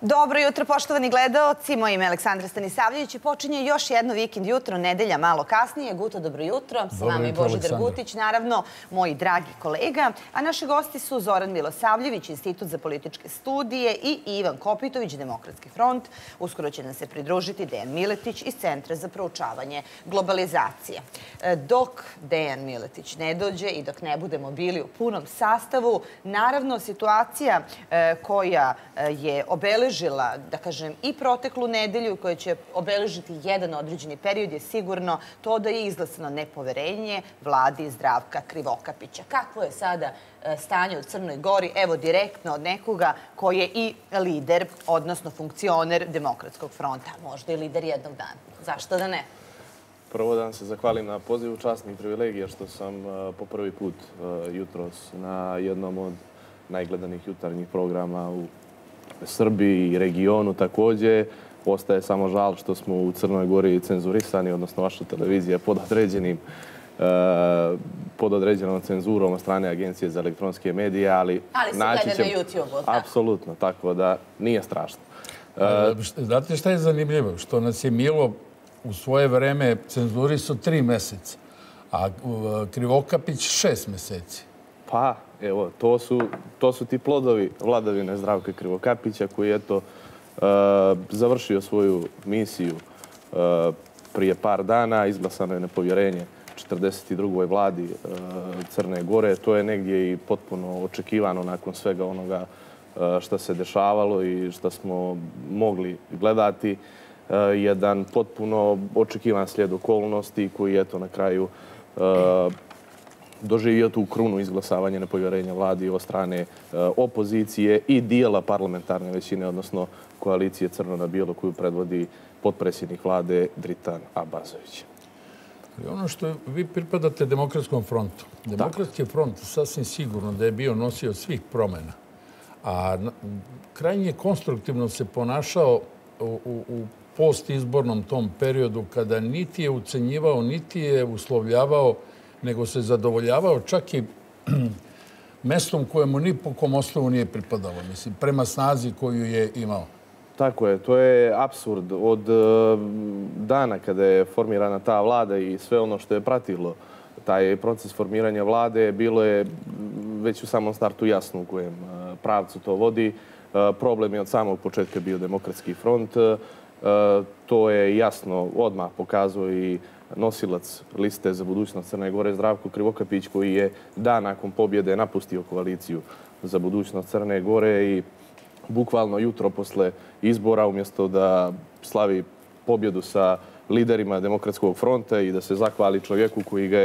Dobro jutro, poštovani gledaoci. Moje ime je Aleksandra Stanisavljević i počinje još jedno vikend jutro, nedelja malo kasnije. Guto, dobro jutro. Sa vama je Božidar Gutić, naravno, moji dragi kolega. A naši gosti su Zoran Milosavljević, Institut za političke studije i Ivan Kopitović, Demokratski front. Uskoro će nam se pridružiti Dejan Miletić iz Centra za proučavanje globalizacije. Dok Dejan Miletić ne dođe i dok ne budemo bili u punom sastavu, naravno, situacija koja je obeležila, da kažem, i proteklu nedelju koja će obeležiti jedan određeni period je sigurno to da je izglasano nepoverenje vladi Zdravka Krivokapića. Kakvo je sada stanje u Crnoj Gori? Evo, direktno od nekoga koji je i lider, odnosno funkcioner Demokratskog fronta. Možda i lider jednog dana. Zašto da ne? Prvo da vam se zahvalim na pozivu, čast mi privilegija što sam po prvi put jutros na jednom od najgledanih jutarnjih programa u Srbiji i regionu također. Ostaje samo žal što smo u Crnoj Gori cenzurisani, odnosno vaša televizija pod određenom cenzurom od strane Agencije za elektronske medije, ali se gleda na YouTube-u. Apsolutno, tako da nije strašno. Znate šta je zanimljivo? Što nas je Milo u svoje vreme cenzurisao 3 meseca, a Krivokapić 6 meseci. Pa, evo, to su ti plodovi vladavine Zdravka Krivokapića koji je završio svoju misiju prije par dana. Izglasano je nepovjerenje 42. vladi Crne Gore. To je negdje i potpuno očekivano nakon svega onoga što se dešavalo i što smo mogli gledati. Jedan potpuno očekivan slijed okolnosti koji je na kraju doživio tu krunu izglasavanja nepovjerenja vladi od strane opozicije i dijela parlamentarne većine, odnosno koalicije Crno na bijelo koju predvodi potpredsjednik vlade Dritan Abazović. Ono što vi pripadate Demokratskom frontu. Demokratski front sasvim sigurno da je bio nosio svih promjena, a krajnje konstruktivno se ponašao u postizbornom tom periodu kada niti je ucenjivao, niti je uslovljavao, nego se zadovoljavao čak i mestom kojemu ni po kom osnovu nije pripadalo, mislim, prema snazi koju je imao. Tako je, to je apsurd. Od dana kada je formirana ta vlada i sve ono što je pratilo taj proces formiranja vlade, bilo je već u samom startu jasno u kojem pravcu to vodi. Problem je od samog početka bio Demokratski front. To je jasno odmah pokazao i nosilac liste za budućnost Crne Gore Zdravko Krivokapić koji je dan nakon pobjede napustio koaliciju za budućnost Crne Gore i bukvalno jutro posle izbora umjesto da slavi pobjedu sa liderima Demokratskog fronta i da se zahvali čovjeku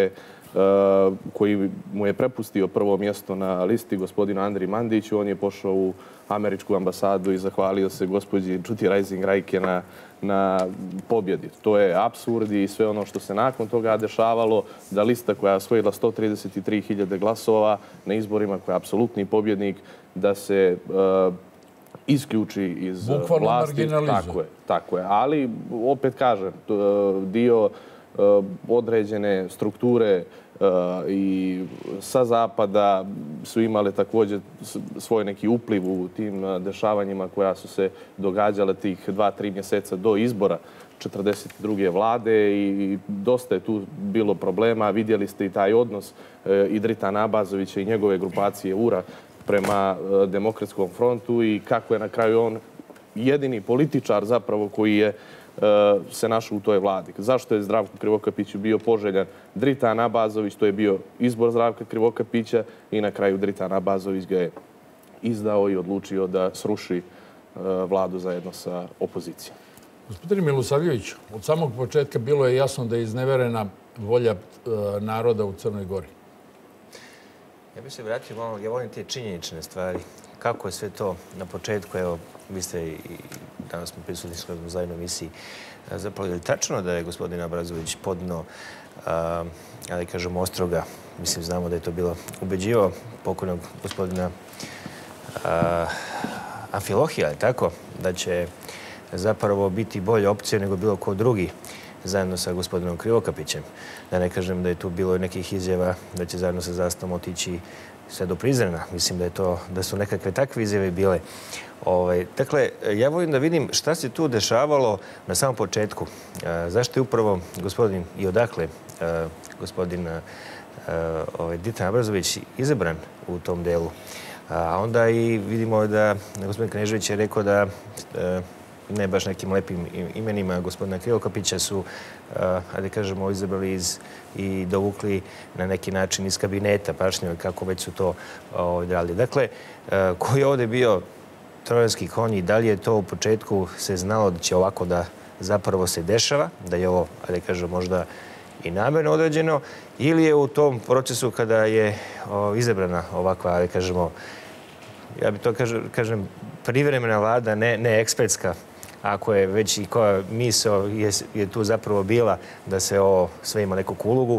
koji mu je prepustio prvo mjesto na listi, gospodinu Andri Mandiću, on je pošao u američku ambasadu i zahvalio se gospođi Čuti Rajzing-Rajke na pobjedi. To je apsurd i sve ono što se nakon toga dešavalo, da lista koja je osvojila 133.000 glasova na izborima, koja je apsolutni pobjednik, da se isključi iz vlasti. Bukvalno marginalizuje. Tako je. Ali, opet kažem, dio određene strukture i sa zapada su imale također svoj neki upliv u tim dešavanjima koja su se događale tih 2-3 mjeseca do izbora 42. vlade i dosta je tu bilo problema. Vidjeli ste i taj odnos i Dritana Abazovića i njegove grupacije URA prema Demokratskom frontu i kako je na kraju on jedini političar zapravo koji je se našao u toj vladi. Zašto je Zdravko Krivokapiću bio poželjan Dritan Abazović? To je bio izbor Zdravka Krivokapića i na kraju Dritan Abazović ga je izdao i odlučio da sruši vladu zajedno sa opozicijom. Gospodine Milosavljević, od samog početka bilo je jasno da je izneverena volja naroda u Crnoj Gori. Ja bih se vratio malo, ja volim te činjenične stvari. Kako je sve to na početku, evo, vi ste i danas smo prisutni u zajednoj emisiji, zapravo je li tačno da je gospodin Abazović podno, da kažemo, Ostroga, mislim, znamo da je to bilo ubeđivao pokojnog gospodina Amfilohija, tako, da će zapravo biti bolja opcija nego bilo ko drugi zajedno sa gospodinom Krivokapićem. Da ne kažem da je tu bilo nekih izjava da će zajedno sa zastavom otići sve do Prizrena. Mislim da su nekakve takve izjave bile. Dakle, ja volim da vidim šta se tu dešavalo na samom početku. Zašto je upravo gospodin i odakle gospodin Ditan Abrazović izabran u tom delu. A onda i vidimo da gospodin Knežević je rekao da ne baš nekim lepim imenima gospodina Krivokapića su, da kažemo, izabrali i dovukli na neki način iz kabineta, pašnjava kako već su to radili. Dakle, koji je ovdje bio trojanski konj i da li je to u početku se znalo da će ovako da zapravo se dešava, da je ovo, da kažem, možda i namjerno određeno, ili je u tom procesu kada je izabrana ovakva, da kažemo, ja bi to kažem, privremena vlada, ne ekspertska, ako je već i koja misao je tu zapravo bila da se ovo sve ima neku ulogu,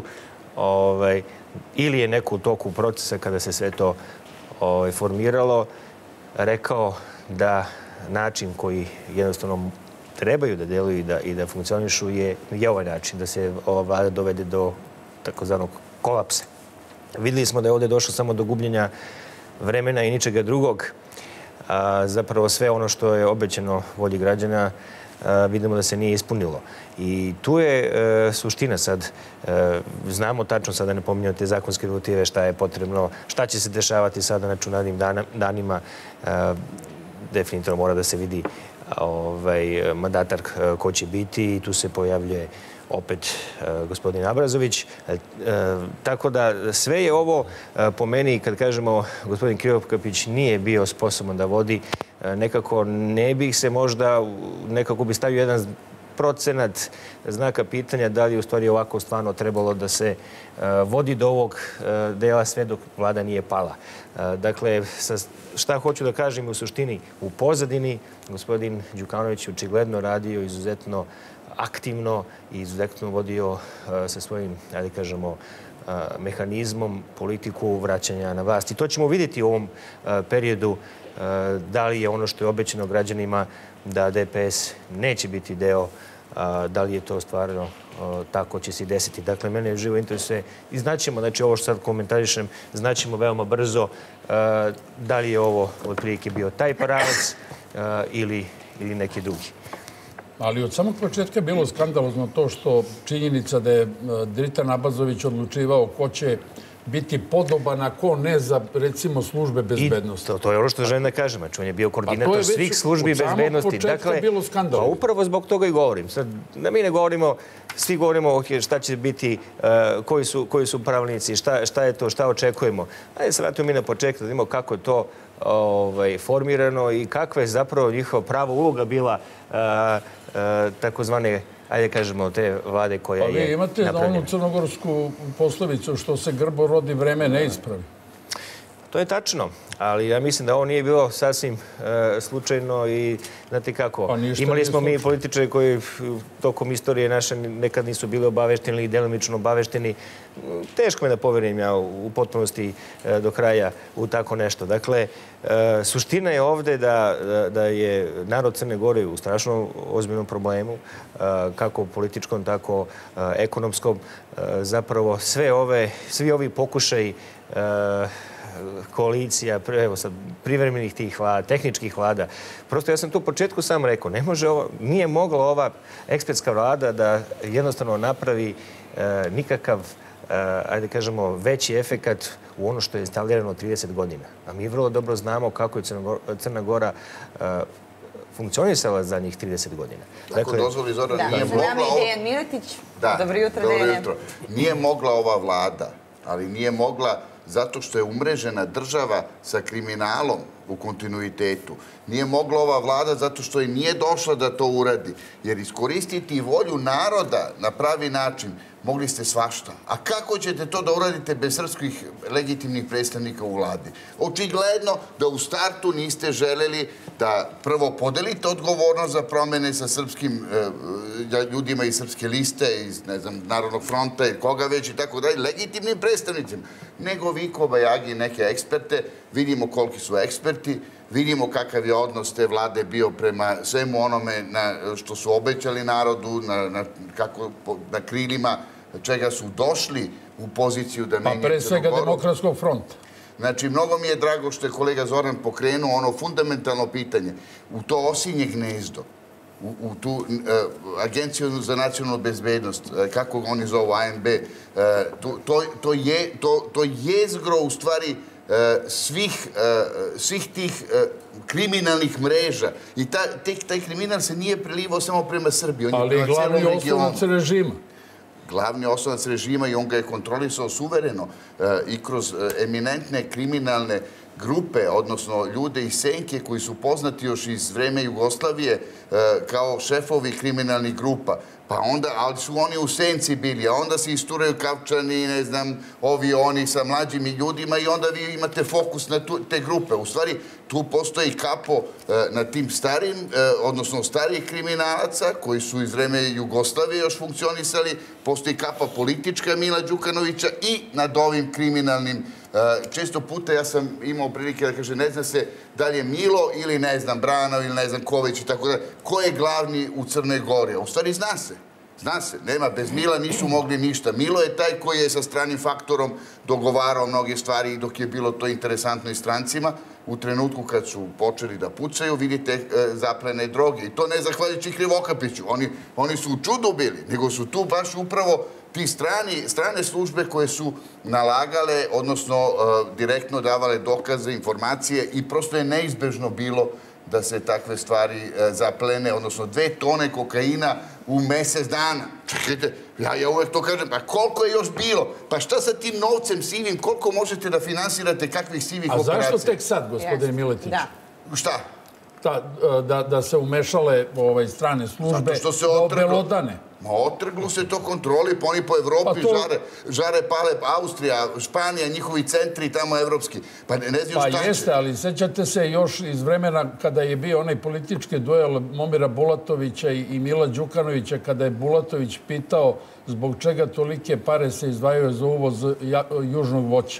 ili je neko u toku procesa kada se sve to formiralo, rekao da način koji jednostavno trebaju da deluju i da funkcionišu je ovaj način, da se ova vlada dovede do takozvanog kolapsa. Videli smo da je ovdje došlo samo do gubljenja vremena i ničega drugog. Zapravo sve ono što je obećano volji građana vidimo da se nije ispunilo. I tu je suština sad. Znamo tačno, sada ne pominjamo te zakonske regulative, šta je potrebno, šta će se dešavati sada na računarnim danima. Definitivno mora da se vidi mandatar ko će biti i tu se pojavljuje opet gospodin Abrazović. Tako da sve je ovo po meni, kad kažemo gospodin Krivokapić nije bio sposoban da vodi, nekako ne bih se možda, nekako bi stavio jedan procenat znaka pitanja da li je u stvari ovako stvarno trebalo da se vodi do ovog dela sve dok vlada nije pala. Dakle, šta hoću da kažem u suštini, u pozadini gospodin Đukanović očigledno radio izuzetno aktivno i izuzetno vodio sa svojim, da kažemo, mehanizmom politiku vraćanja na vlast. I to ćemo vidjeti u ovom periodu da li je ono što je obećano građanima da DPS neće biti deo, da li je to stvarno tako će se i desiti. Dakle, mene živo interesuje i znaćemo, znači ovo što sad komentarišem, znaćemo veoma brzo da li je ovo otprilike bio taj paralac ili neki drugi. Ali od samog početka je bilo skandalozno to što činjenica da je Dritan Abrazović odlučivao ko će biti podoban, a ko ne za, recimo, službe bezbednosti. To je ono što želim da kažem. On je bio koordinator svih službi bezbednosti. Od samog početka je bilo skandalozno. Upravo zbog toga i govorim. Sad, da mi ne govorimo, svi govorimo šta će biti, koji su pravilnici, šta je to, šta očekujemo. Ajde se vratimo mi na početak da vidimo kako je to formirano i kakva je zapravo njihova prava uloga bila takozvane, ajde kažemo, te vlade koja je napravljena. Pa vi imate onu crnogorsku poslovicu što se grbo rodi, vreme ne ispravi. To je tačno, ali ja mislim da ovo nije bilo sasvim slučajno i znate kako, imali smo mi političari koji tokom istorije naše nekad nisu bili obavešteni ili delimično obavešteni. Teško me da poverim ja u potpunosti do kraja u tako nešto. Dakle, suština je ovdje da je narod Crne Gore u strašno ozbiljnom problemu, kako političkom, tako ekonomskom. Zapravo svi ovi pokušaji koalicija, privremenih tih vlada, tehničkih vlada. Prosto ja sam tu u početku sam rekao, nije mogla ova ekspertska vlada da jednostavno napravi nikakav, ajde kažemo, veći efekat u ono što je instalirano 30 godina. A mi vrlo dobro znamo kako je Crna Gora funkcionisala za njih 30 godina. Tako dozvoli, Zoran, nije mogla... Da, za nama je Dejan Miletić. Dobro jutro, Dejan. Nije mogla ova vlada, ali nije mogla zato što je umrežena država sa kriminalom u kontinuitetu. Nije mogla ova vlada zato što je nije došla da to uradi. Jer iskoristiti volju naroda na pravi način mogli ste svašta. A kako ćete to da uradite bez srpskih legitimnih predstavnika u vladi? Očigledno da u startu niste želeli da prvo podelite odgovornost za promene sa srpskim ljudima iz Srpske liste, iz, ne znam, Narodnog fronta i koga već i tako dalje, legitimnim predstavnicima. Nego vi, kobajagi, neke eksperte, vidimo koliki su eksperti, smrti. Vidimo kakav je odnos te vlade bio prema svemu onome što su obećali narodu, na krilima čega su došli u poziciju da menjaju Crnu Goru. Pa pre svega Demokratskog fronta. Znači, mnogo mi je drago što je kolega Zoran pokrenuo ono fundamentalno pitanje. U to osinje gnezdo, u tu Agenciju za nacionalnu bezbednost, kako oni zovu ANB, to je jezgro u stvari svih tih kriminalnih mreža. I taj kriminal se nije prelivao samo prema Srbiji. Ali glavni osnovac režima. Glavni osnovac režima i on ga je kontrolisao suvereno i kroz eminentne kriminalne grupe, odnosno ljude iz senke koji su poznati još iz vreme Jugoslavije kao šefovi kriminalnih grupa. Pa onda, ali su oni u senci bili, a onda se isturaju Kavčani, ne znam, ovi oni sa mlađim ljudima i onda vi imate fokus na te grupe. U stvari, tu postoji kapo na tim starim, odnosno starijih kriminalaca koji su iz vreme Jugoslavije još funkcionisali, postoji kapa politička Mila Đukanovića i nad ovim kriminalnim. Često puta ja sam imao prilike da kaže, ne zna se da li je Milo ili ne znam, Brano ili ne znam, Ković i tako da. Ko je glavni u Crnoj Gori? U stvari zna se. Zna se. Nema, bez Mila nisu mogli ništa. Milo je taj koji je sa stranim faktorom dogovarao mnoge stvari dok je bilo to interesantno i strancima. U trenutku kad su počeli da pucaju, vidite zaplene droge. I to ne zahvaljujući Krivokapiću. Oni su u čudu bili, nego su tu baš upravo ti strane službe koje su nalagale, odnosno direktno davale dokaze, informacije i prosto je neizbežno bilo da se takve stvari zaplene, odnosno 2 tone kokaina u mesec dana. Čekajte, ja uvek to kažem, pa koliko je još bilo? Pa šta sa tim novcem sivim, koliko možete da finansirate kakvih sivih operacija? A zašto tek sad, gospodine Miletić? Šta? Da se umešale strane službe, da obelodane. Ma otrglo se to kontroli, pa oni po Evropi žare pale, Austrija, Španija, njihovi centri tamo evropski. Pa ne znaju šta će. Pa jeste, ali sećate se još iz vremena kada je bio onaj politički duel Momira Bulatovića i Mila Đukanovića, kada je Bulatović pitao zbog čega tolike pare se izdvajaju za uvoz južnog voća.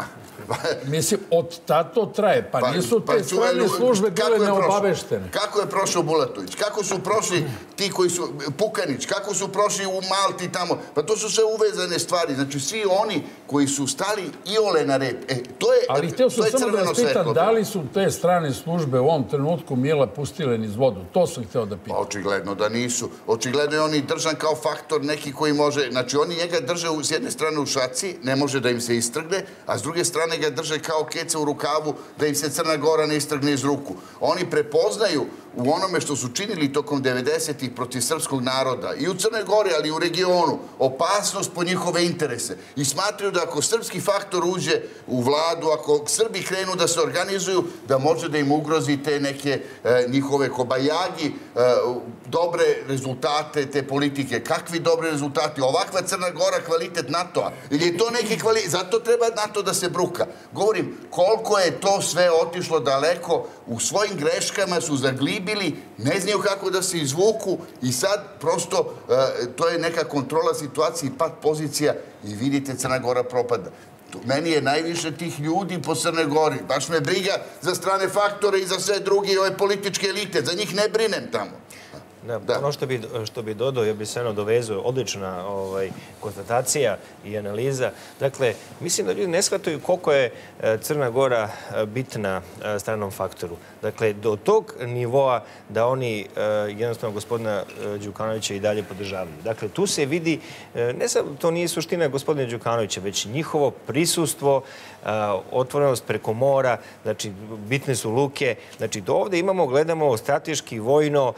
Mislim, od tato traje. Pa nisu te strane službe bile neobaveštene. Kako je prošao Bulatović? Kako su prošli ti koji su... Pukanić? Kako su prošli u Malti tamo? Pa to su sve uvezane stvari. Znači, svi oni koji su stali iole na rep. To je crveno svetlo. Ali htio sam samo da vas pitam, da li su te strane službe u ovom trenutku Mila pustile niz vodu? To sam htio da pitam. Očigledno da nisu. Očigledno je on i držan kao faktor neki koji može... Znači, oni njega drže s jedne strane u šaci, ne može da im se istrgne, a s druge strane ga drže kao keca u rukavu da im se Crna Gora ne istrgne iz ruku. Oni prepoznaju u onome što su činili tokom 90-ih protiv srpskog naroda i u Crnoj Gori, ali i u regionu, opasnost po njihove interese. I smatraju da ako srpski faktor uđe u vladu, ako Srbi krenu da se organizuju, da može da im ugrozi te neke njihove kobajagi, dobre rezultate te politike. Kakvi dobre rezultati? Ovakva Crna Gora, kvalitet NATO-a. Ili je to neki kvalitet? Zato treba NATO da se bruka. Govorim, koliko je to sve otišlo daleko, u svojim greškama su zaglibili, ne znaju kako da se izvuku i sad prosto to je neka kontrola situacije i pad pozicija i vidite Crna Gora propada. Meni je najviše tih ljudi po Crnoj Gori. Baš me briga za strane faktore i za sve druge ove političke elite. Za njih ne brinem tamo. Ono što bi dodao, ja bi se dovezao, odlična konstatacija i analiza. Dakle, mislim da ljudi ne shvataju koliko je Crna Gora bitna stranom faktoru. Dakle, do tog nivoa da oni jednostavno gospodina Đukanovića i dalje podržavaju. Dakle, tu se vidi, ne samo to nije suština gospodina Đukanovića, već njihovo prisustvo, otvorenost preko mora, znači bitne su luke. Znači, do ovde gledamo strateški, vojno,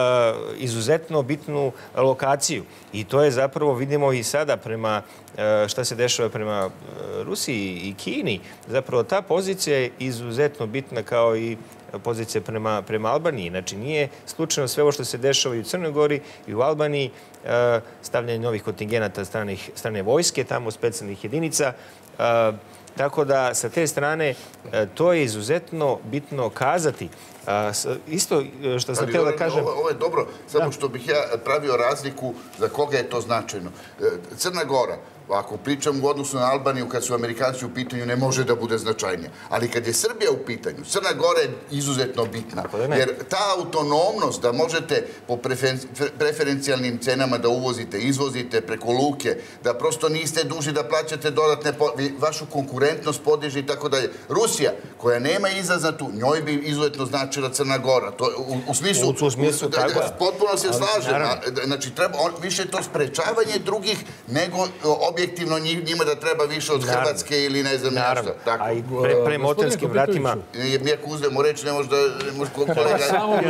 izuzetno bitnu lokaciju. I to je zapravo, vidimo i sada prema šta se dešava prema Rusiji i Kini. Zapravo ta pozicija je izuzetno bitna kao i pozicija prema Albaniji. Znači, nije slučajno sve ovo što se dešava i u Crnoj Gori i u Albaniji, stavljanje novih kontingenata strane vojske, tamo specijalnih jedinica. Tako da, sa te strane, to je izuzetno bitno kazati. Isto što sam htio da kažem... Ovo je dobro, samo što bih ja pravio razliku za koga je to značajno. Crna Gora ako pričam u odnosu na Albaniju, kad su Amerikanci u pitanju, ne može da bude značajnije. Ali kad je Srbija u pitanju, Crna Gora je izuzetno bitna. Jer ta autonomnost da možete po preferencijalnim cenama da uvozite, izvozite preko luke, da prosto niste duži da plaćate dodatne, vašu konkurentnost podiže i tako dalje. Rusija, koja nema izlaza tu, njoj bi izuzetno značila Crna Gora. U smislu, potpuno se slažem. Znači, više je to sprečavanje drugih nego objektivno njima da treba više od Hrvatske ili ne znam nešto. A i prema otenskim vratima... Mi ako uzmemo reč, ne može kolega...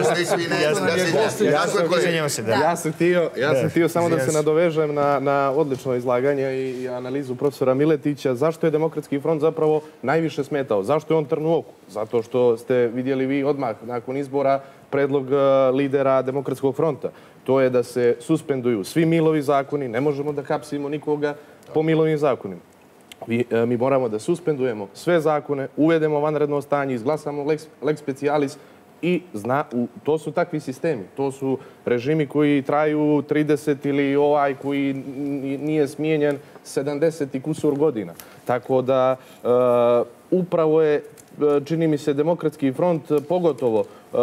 Ja sam htio samo da se nadovežem na odlično izlaganje i analizu profesora Miletića. Zašto je Demokratski front zapravo najviše smetao? Zašto je on trn u oku? Zato što ste vidjeli vi odmah nakon izbora predlog lidera Demokratskog fronta. To je da se suspenduju svi Milovi zakoni, ne možemo da hapsimo nikoga po Milovim zakonima. Mi moramo da suspendujemo sve zakone, uvedemo vanredno stanje, izglasamo lex specialis i to su takvi sistemi. To su režimi koji traju 30 ili ovaj koji nije smijenjen 70 i kusur godina. Tako da upravo je, čini mi se, Demokratski front, pogotovo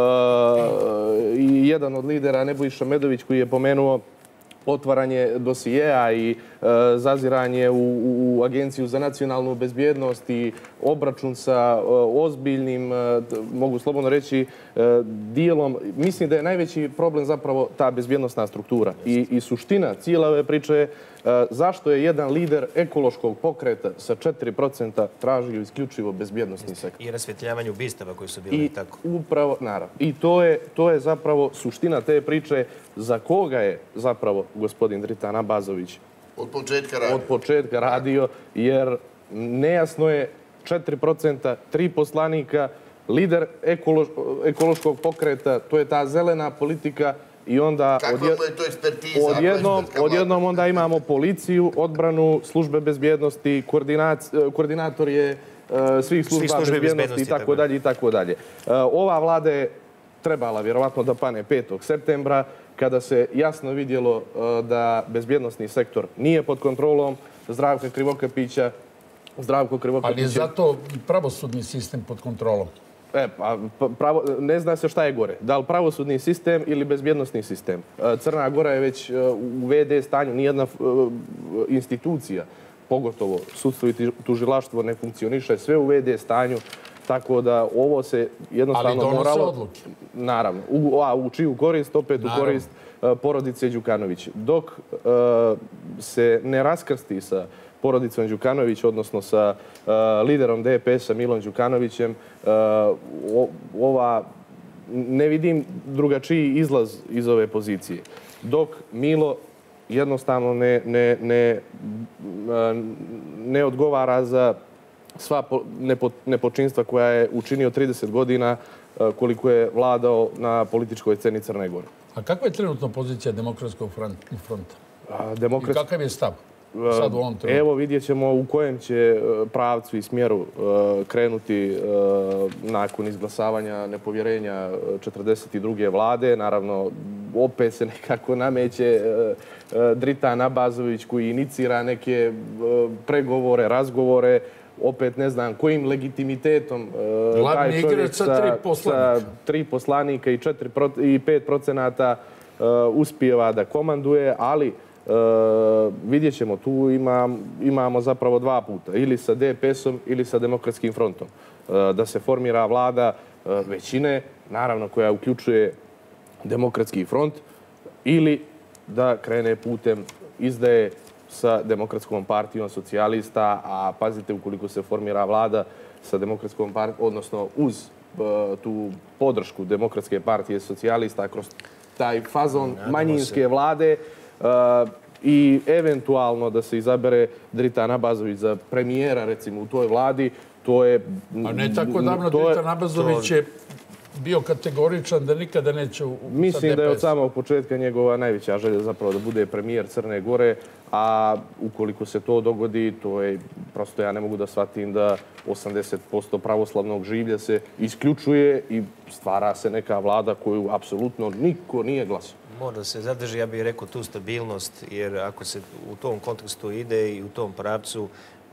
i jedan od lidera, Nebojša Medović, koji je pomenuo otvaranje dosijeja i zaziranje u Agenciju za nacionalnu bezbjednost i obračun sa ozbiljnim, mogu slobodno reći, dijelom. Mislim da je najveći problem zapravo ta bezbjednostna struktura. I suština cijela ove priče je zašto je jedan lider ekološkog pokreta sa 4% tražio isključivo bezbjednostni sektor. I rasvjetljavanje ubistava koji su bili tako. Upravo, naravno. I to je zapravo suština te priče za koga je zapravo gospodin Dritan Abazović od početka radio, jer nejasno je 4%, 3 poslanika, lider ekološkog pokreta, to je ta zelena politika i onda odjednom onda imamo policiju, odbranu, službe bezbjednosti, koordinator je svih služba bezbjednosti i tako dalje i tako dalje. Ova vlada je trebala vjerovatno da pane 5. septembra, kada se jasno vidjelo da bezbjednostni sektor nije pod kontrolom Zdravka Krivokapića. Ali je zato pravosudni sistem pod kontrolom? Ne zna se šta je gore. Da li pravosudni sistem ili bezbjednostni sistem. Crna Gora je već u VD stanju, nijedna institucija, pogotovo sudstvo i tužilaštvo, ne funkcioniše, sve u VD stanju. Tako da ovo se jednostavno moralo... Ali donose odluke. Naravno. U čiju korist? Opet u korist porodice Đukanović. Dok se ne raskrsti sa porodicom Đukanović, odnosno sa liderom DPS-a Milom Đukanovićem, ne vidim drugačiji izlaz iz ove pozicije. Dok Milo jednostavno ne odgovara za sva nepočinstva koja je učinio 30 godina koliko je vladao na političkoj sceni Crne Gore. A kakva je trenutno pozicija Demokratskog fronta? I kakav je stav sad u ovom trenutku? Evo vidjet ćemo u kojem će pravcu i smjeru krenuti nakon izglasavanja nepovjerenja 42. vlade. Naravno, opet se nekako nameće Dritan Abazović koji inicira neke pregovore, razgovore. Opet ne znam kojim legitimitetom taj čovjek sa 3 poslanika i 5% uspijeva da komanduje, ali vidjet ćemo, tu imamo zapravo 2 puta, ili sa DPS-om ili sa Demokratskim frontom. Da se formira vlada većine, naravno koja uključuje Demokratski front, ili da krene putem izdaje sa Demokratskom partijom socijalista, a pazite, ukoliko se formira vlada sa Demokratskom partijom, odnosno uz tu podršku Demokratske partije socijalista kroz taj fazon manjinske vlade i eventualno da se izabere Dritan Abazović za premijera, recimo, u toj vladi, to je... A ne tako davno Dritan Abazović je bio kategoričan da nikada neće sa DPS. Mislim da je od samog početka njegova najveća želja zapravo da bude premijer Crne Gore, a ukoliko se to dogodi, to je prosto ja ne mogu da shvatim da 80% pravoslavnog življa se isključuje i stvara se neka vlada koju apsolutno niko nije glasao. mora da se zadrži, ja bih rekao, tu stabilnost, jer ako se u tom kontekstu ide i u tom pravcu,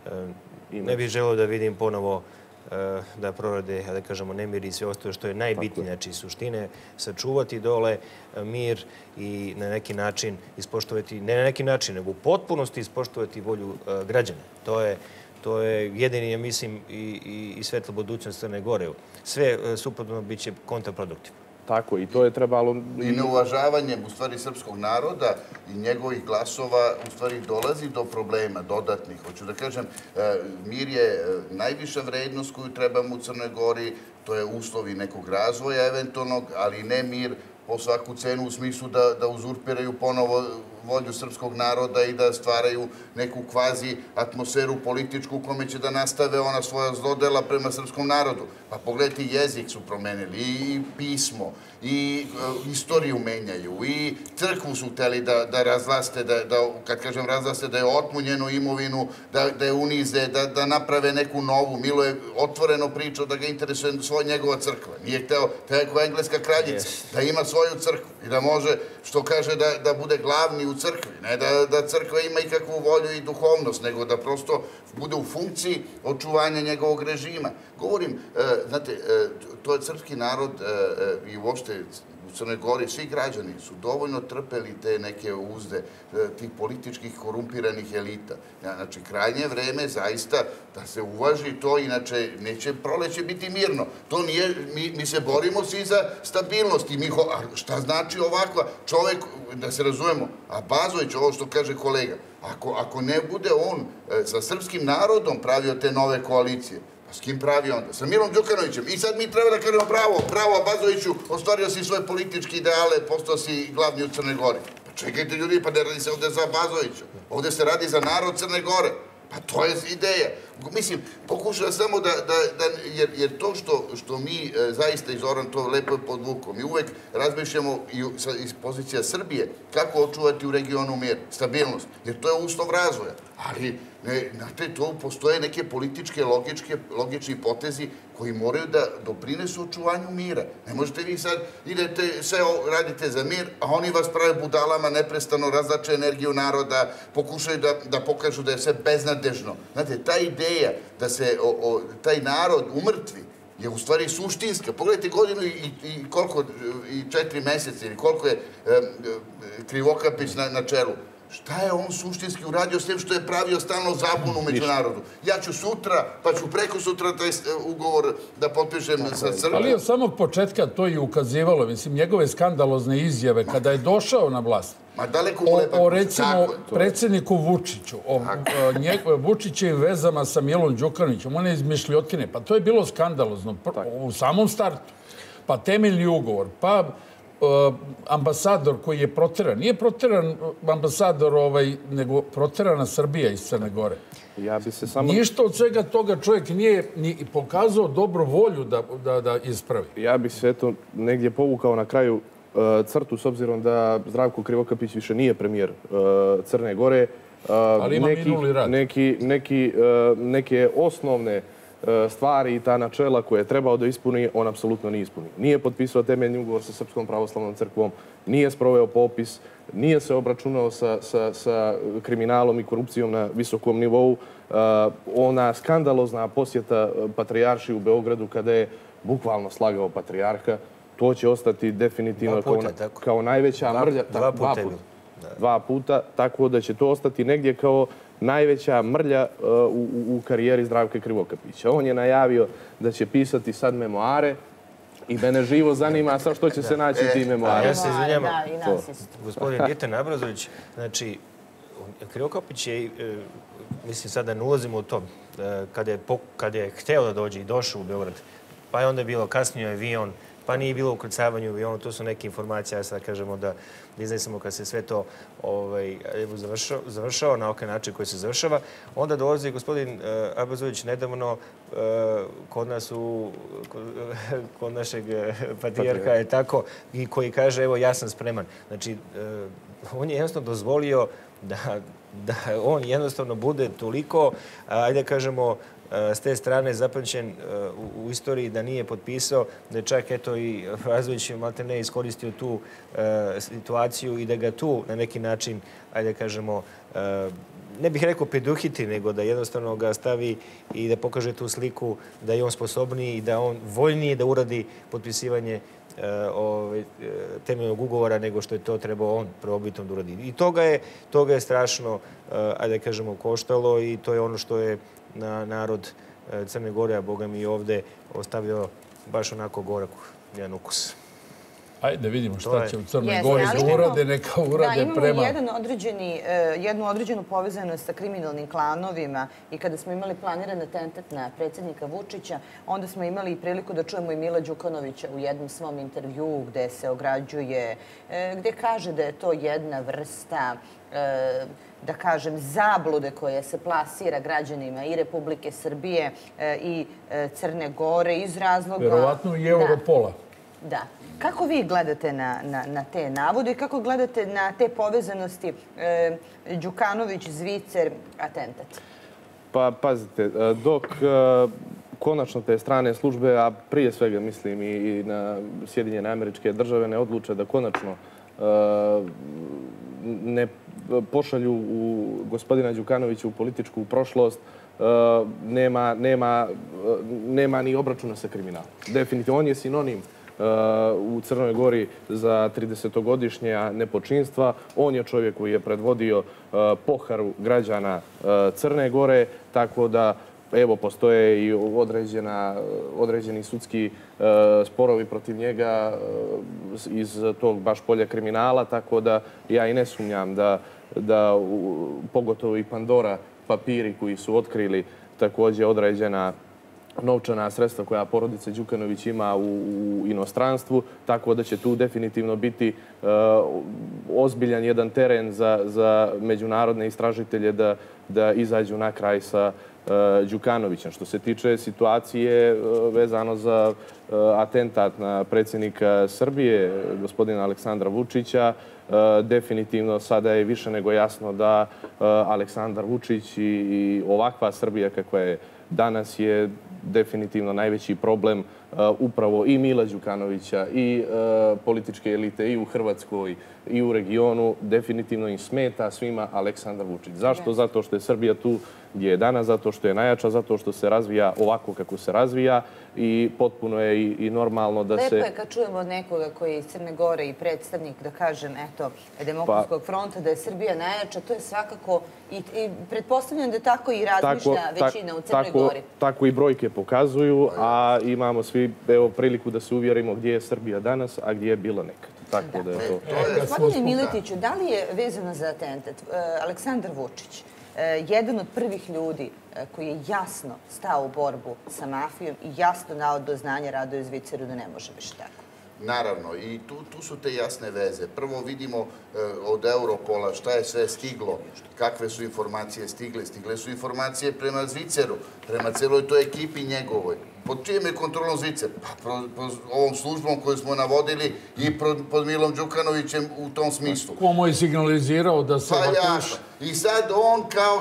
ne bih želeo da vidim ponovo da prorade, da kažemo, nemir i sve ostalo što je najbitnije, znači suštine, sačuvati dole mir i na neki način ispoštovati, ne na neki način, nego u potpunosti ispoštovati volju građana. To je jedini, ja mislim, i svetla budućnost Crne Gore. Sve suprotno bit će kontraproduktivno. Tako, i to je trebalo... I neuvažavanjem, u stvari, srpskog naroda i njegovih glasova, u stvari, dolazi do problema dodatnih. Hoću da kažem, mir je najviša vrednost koju trebamo u Crnoj Gori, to je uslovi nekog razvoja eventualnog, ali ne mir po svaku cenu u smislu da uzurpiraju ponovo volju srpskog naroda i da stvaraju neku kvazi atmosferu političku u kome će da nastave ona svoja zlodela prema srpskom narodu. Pa pogledajte, jezik su promenili, i pismo, i istoriju menjaju, i crkvu su hteli da razlaste, kad kažem razlaste, da je otmu njenu imovinu, da je unize, da naprave neku novu. Milo je otvoreno pričao da ga interesuje njegova crkva. Nije hteo, kao engleska kraljica, da ima svoju crkvu i da može, što kaže, da bude glavni u crkvi. Ne da crkva ima ikakvu volju i duhovnost, nego da prosto bude u funkciji očuvanja njegovog režima. Govorim, znate, to je srpski narod i uopšte u Crnoj Gori, svi građani su dovoljno trpeli te neke uzde tih političkih korumpiranih elita. Znači, krajnje vreme zaista da se uvaži to, inače neće proleće biti mirno. To nije, mi se borimo svi za stabilnost i šta znači ovakva čovek, da se razumemo, a Bazović, ovo što kaže kolega, ako ne bude on sa srpskim narodom pravio te nove koalicije, s kim pravi onda? Sa Milom Đukanovićem. I sad mi treba da kažemo bravo Abazoviću, ostvario si svoje političke ideale, postao si glavni u Crnoj Gori. Pa čekajte ljudi, pa ne radi se ovde za Abazovića. Ovde se radi za narod Crne Gore. Pa to je ideja. Mislim, pokušam samo jer to što mi zaista, i Zoran to lepo je podvukao, mi uvek razmišljamo iz pozicija Srbije kako očuvati u regionu mir, stabilnost, jer to je uslov razvoja. Ali, znate, to postoje neke političke, logični potezi koji moraju da doprinesu očuvanju mira. Ne možete vi sad, idete, sve radite za mir, a oni vas prave budalama, neprestano razlače energiju naroda, pokušaju da pokažu da je sve beznadežno. Znate, ta ideja da se taj narod umrtvi je u stvari suštinska. Pogledajte godinu i koliko, i 4 meseca, ili koliko je Krivokapić na čelu. Šta je on suštinski uradio s tim što je pravio stalno zabunu među narodu? Ja ću sutra, pa ću preko sutra taj ugovor da potpišem sa Srbijom. Ali od samog početka to je ukazivalo, mislim, njegove skandalozne izjave kada je došao na vlast. O, recimo, predsjedniku Vučiću, o Vučićevim vezama sa Milom Đukanovićem, one izmišljotine. Pa to je bilo skandalozno u samom startu. Pa temeljni ugovor, pa ambasador koji je proteran. Nije proteran ambasador, nego proterana Srbija iz Crne Gore. Ništa od svega toga čovjek nije ni pokazao dobru volju da ispravi. Ja bih se eto negdje povukao na kraju crtu, s obzirom da Zdravko Krivokapić više nije premijer Crne Gore. Ali ima minuli rad. Neke osnovne stvari i ta načela koje je trebao da ispuni, on apsolutno nije ispunio. Nije potpisao temeljni ugovor sa Srpskom pravoslavnom crkvom, nije sproveo popis, nije se obračunao sa kriminalom i korupcijom na visokom nivou. Ona skandalozna posjeta patrijarši u Beogradu kada je bukvalno slagao patrijarha, to će ostati definitivno kao najveća mrlja. Dva puta, tako da će to ostati negdje kao najveća mrlja u karijeri Zdravka Krivokapića. On je najavio da će pisati sad memoare i mene živo zanima sa što će se naći ti memoare. Ja se izvinjam, gospodin Dieter Abrazović, znači, Krivokapić je, mislim sad da ne ulazimo u to, kada je hteo da dođe i došao u Beograd, pa je onda bilo kasnije avion, pa nije bilo ukrcavanje u avionu, to su neke informacije, ja sad kažemo da iznesemo kad se sve to završava na ovakav način koji se završava. Onda dolazi gospodin Abazović nedavno kod nas, kod našeg patrijarha je tako, i koji kaže, evo, ja sam spreman. Znači, on je jednostavno dozvolio da on jednostavno bude toliko, ajde kažemo, s te strane zapamćen u istoriji da nije potpisao, da je čak eto i Razović malte ne iskoristio tu situaciju i da ga tu na neki način, ajde da kažemo, ne bih rekao peduhiti, nego da jednostavno ga stavi i da pokaže tu sliku da je on sposobniji i da on voljnije da uradi potpisivanje temeljnog ugovora nego što je to trebao on prvobitno da uradi. I toga je strašno, ajde da kažemo, koštalo i to je ono što je na narod Crne Gore, a Boga mi ovde, ostavio baš onako gorak jedan ukus. Ajde, vidimo šta će u Crnoj Gori da urade, neka urade prema... Imamo jednu određenu povezanost sa kriminalnim klanovima i kada smo imali planiran atentat na predsjednika Vučića, onda smo imali priliku da čujemo i Mila Đukanovića u jednom svom intervjuu gde se ograđuje, gde kaže da je to jedna vrsta da kažem, zablude koje se plasira građanima i Republike Srbije i Crne Gore iz razloga... Verovatno i Europola. Da. Kako vi gledate na te navode i kako gledate na te povezanosti Đukanović-Zvicer atentat? Pa, pazite, dok konačno te strane službe, a prije svega mislim i na Sjedinjene Američke Države, ne odluče da konačno ne pošalju gospodina Đukanovića u političku prošlost, nema ni obračuna sa kriminalom. Definitivno, on je sinonim u Crnoj Gori za 30-godišnja nepočinstva. On je čovjek koji je predvodio poharu građana Crne Gore, tako da evo, postoje i određeni sudski sporovi protiv njega iz tog baš polja kriminala, tako da ja i ne sumnjam da pogotovo i Pandora papiri koji su otkrili također određena novčana sredstva koja porodica Đukanović ima u inostranstvu, tako da će tu definitivno biti ozbiljan jedan teren za međunarodne istražitelje da izađu na kraj sa Đukanovićem. Što se tiče situacije vezano za atentat na predsjednika Srbije, gospodina Aleksandra Vučića, definitivno sada je više nego jasno da Aleksandar Vučić i ovakva Srbija kakva je danas je definitivno najveći problem upravo i Mila Đukanovića i političke elite i u Hrvatskoj i u regionu. Definitivno im smeta svima Aleksandar Vučić. Zašto? Zato što je Srbija tu gdje je danas, zato što je najjača, zato što se razvija ovako kako se razvija i potpuno je i normalno da se... Lepo je kad čujemo od nekoga koji je iz Crne Gore i predstavnik, da kažem, eto, Demokratskog fronta, da je Srbija najjača. To je svakako i pretpostavljam da tako i razmišlja većina u Crnoj Gori. Tako i brojke pokazuju, a imamo svi priliku da se uvjerimo gdje je Srbija danas, a gdje je bila nekad. Tako da je to... Gospodine Miletiću, da li je vezano za atentat Aleksandar Vučić jedan od prvih ljudi koji je jasno stao u borbu sa mafijom i jasno dao do znanja Radoju Zviceru da ne može više tako? Naravno, i tu su te jasne veze. Prvo vidimo od Europola šta je sve stiglo, kakve su informacije stigle. Stigle su informacije prema Zviceru, prema celoj toj ekipi njegovoj. Pod čijem je kontrolom Zvicer? Po ovom službom koju smo navodili i pod Milom Đukanovićem u tom smislu. Ko mu je signalizirao da se vakuš? I sad on kao,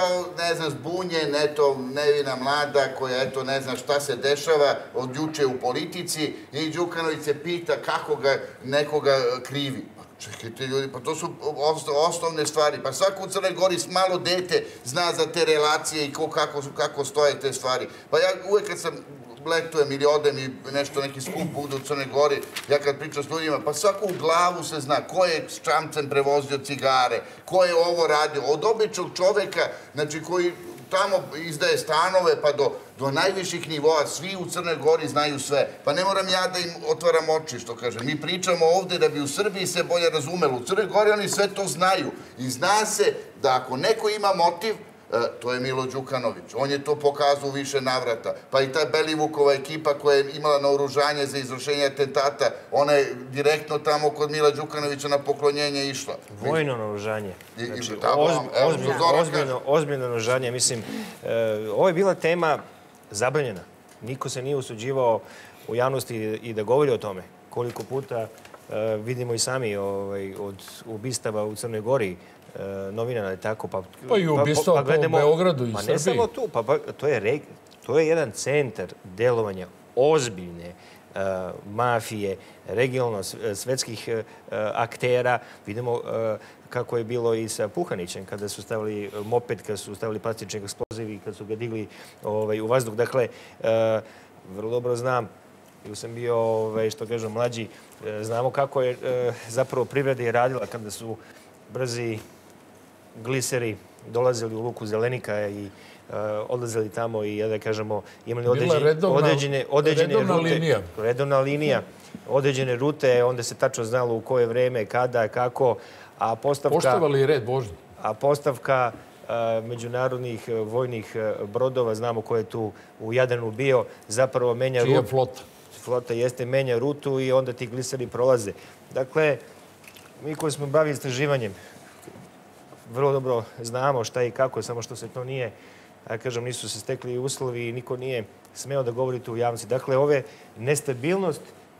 ne znam, zbunjen, eto, nevina mlada koja, eto, ne zna šta se dešava od juče u politici i Đukanović se pita kako ga nekoga krivi. Čekajte ljudi, pa to su osnovne stvari. Pa svako u Crnoj Gori s malo dete zna za te relacije i kako stoje te stvari. Pa ja uvek kad sam letujem ili odem i nešto, neki skup bude u Crnoj Gori, ja kad pričam s ljudima, pa svako u glavu se zna ko je s čamcem prevozio cigare, ko je ovo radio. Od običnog čoveka, znači koji tamo izdaje stanove pa do najviših nivoa, svi u Crnoj Gori znaju sve. Pa ne moram ja da im otvaram oči, što kažem. Mi pričamo ovde da bi u Srbiji se bolje razumelo. U Crnoj Gori oni sve to znaju. I zna se da ako neko ima motiv, to je Milo Đukanović. On je to pokazao više navrata. Pa i ta Belivukova ekipa koja je imala naoružanje za izvršenje atentata, ona je direktno tamo kod Mila Đukanovića na poklonjenje išla. Vojno naoružanje. Ozbiljno naoružanje. Mislim, ovo je bila tema zabranjena. Niko se nije usuđivao u javnosti i da govori o tome. Koliko puta vidimo i sami od ubistava u Crnoj Gori, novinara je tako. Pa i ubistava po Beogradu i Srbiji. Pa ne samo tu, to je jedan centar delovanja ozbiljne mafije, regionalno svetskih aktera. Vidimo kako je bilo i sa Puhanićem, kada su stavili moped, kada su stavili plastični eksplozivi, kada su ga digli u vazduh. Dakle, vrlo dobro znam, ili sam bio, što kažem, mlađi, znamo kako je zapravo privreda je radila kada su brzi gliseri dolazili u luku Zelenika i odlazili tamo i, da kažemo, imali određene rute. Redovna linija. Određene rute, onda se tačno znalo u koje vreme, kada, kako. Poštovali red Božji. A postavka međunarodnih vojnih brodova, znamo ko je tu u Jadranu bio, zapravo menja rutu. Čija flota? Flota jeste, menja rutu i onda ti gliseri prolaze. Dakle, mi koji smo bavili istraživanjem, vrlo dobro znamo šta i kako, samo što se to nije, ja kažem, nisu se stekli uslovi i niko nije smeo da govori tu u javnosti. Dakle, ove nestabilnost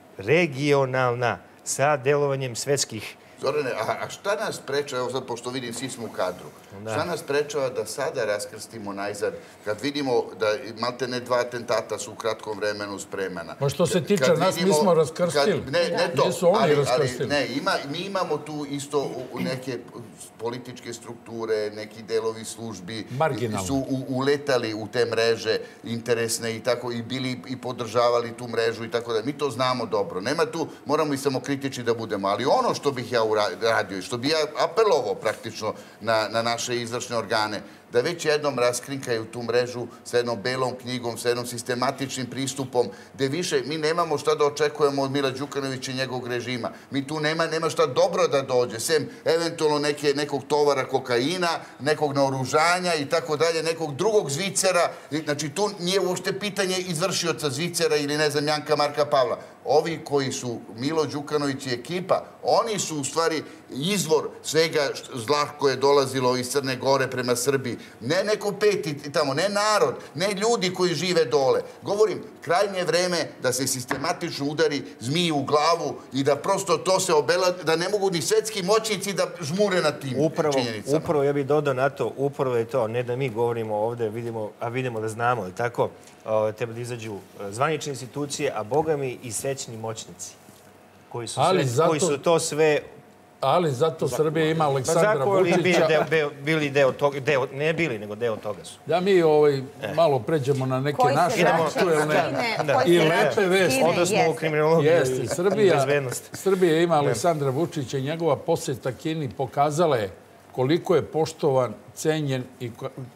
regionalna sa delovanjem svetskih. Zorane, a šta nas sprečava, evo sad pošto vidim svi smo u kadru, šta nas sprečava da sada raskrstimo najzad, kad vidimo da malte ne 2 atentata su u kratkom vremenu spremana? Pa što se tiče nas, mi smo raskrstili. Ne to, nisu oni raskrstili. Ne, mi imamo tu isto neke političke strukture, neki delovi službi su uletali u te mreže interesne i tako i bili i podržavali tu mrežu i tako da. Mi to znamo dobro. Nema tu, moramo i samokritični da budemo, ali ono što bih ja uradio i što bi ja apelovao praktično na naše izvršne organe, da već jednom raskrinkaju tu mrežu sa jednom belom knjigom, sa jednom sistematičnim pristupom, gde više mi nemamo šta da očekujemo od Mila Đukanovića i njegovog režima. Mi tu nema šta dobro da dođe, sem eventualno nekog tovara kokaina, nekog naoružanja i tako dalje, nekog drugog Zvicera. Znači, tu nije uopšte pitanje izvršioca Zvicera ili, ne znam, Janka Marka Pavla. Ovi koji su Milo Đukanović i ekipa, oni su u stvari izvor svega zla koje je dolazilo iz Crne Gore prema Srbiji. Ne neko peti tamo, ne narod, ne ljudi koji žive dole. Govorim, krajnje vreme da se sistematično udari zmiji u glavu i da prosto to se obela, da ne mogu ni svetski moćnici da žmure na tim činjenicama. Upravo, ja bih dodao na to, upravo je to, ne da mi govorimo ovde, a vidimo da znamo, tako, treba da izađu zvanične institucije, a bogami i svećni moćnici, koji su to sve... Ali zato Srbija ima Aleksandra Vučića. Bili deo toga, ne bili, nego deo toga su. Da mi malo pređemo na neke naše aktuelne i lepe vesti. Odnosno u kriminologiju i bezbednost. Srbija ima Aleksandra Vučića i njegova posjeta Kini pokazala je koliko je poštovan, cenjen i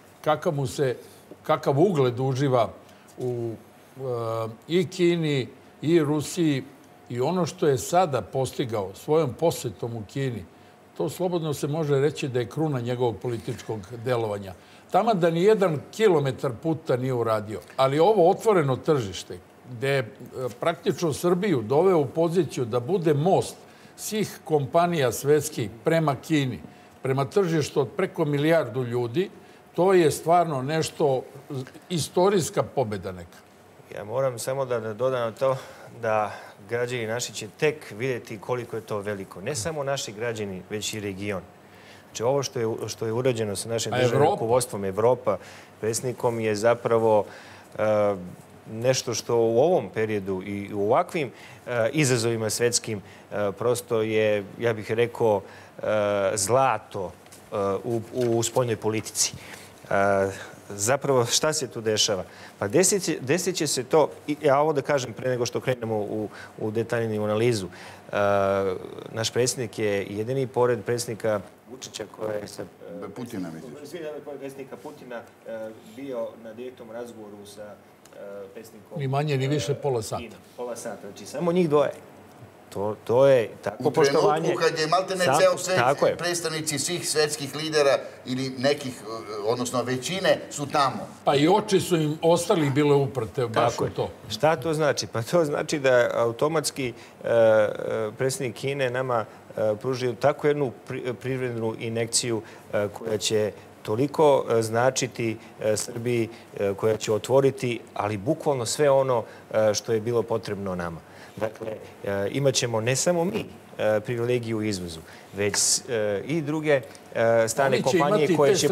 kakav ugled uživa u i Kini i Rusiji. I ono što je sada postigao svojom posjetom u Kini, to slobodno se može reći da je kruna njegovog političkog delovanja. Tamo da ni 1 kilometar puta nije uradio, ali ovo otvoreno tržište, gde je praktično Srbiju doveo u poziciju da bude most svih kompanija svetskih prema Kini, prema tržištu od preko 1 milijardu ljudi, to je stvarno nešto, istorijska pobjeda neka. Ja moram samo da dodam na to da građani naši će tek vidjeti koliko je to veliko. Ne samo naši građani, već i region. Znači, ovo što je urađeno sa našim državnim rukovodstvom Evropa, predsjednikom, je zapravo nešto što u ovom periodu i u ovakvim izazovima svetskim prosto je, ja bih rekao, zlato u spoljnoj politici. Zapravo, šta se tu dešava? Pa desit će se to, ja ovo da kažem pre nego što krenemo u detaljnu analizu. Naš predsjednik je jedini, pored predsjednika Vučića, koja je sa... Putina, misliš? Svi dana pored predsjednika Putina bio na direktnom razgovoru sa predsjednikom... Ni manje, ni više pola sata. Pola sata, znači samo njih dvoje. To je tako poštovanje. U trenutku kad je maltene ceo svet, predstavnici svih svetskih lidera ili nekih, odnosno većine, su tamo. Pa i oči su im ostali bile uprte baš u to. Šta to znači? Pa to znači da automatski predsjednik Kine nama pružio tako jednu privrednu injekciju koja će toliko značiti Srbiji koja će otvoriti, ali bukvalno sve ono što je bilo potrebno nama. Dakle, imat ćemo ne samo mi privilegiju u izvozu, već i druge strane kompanije koje će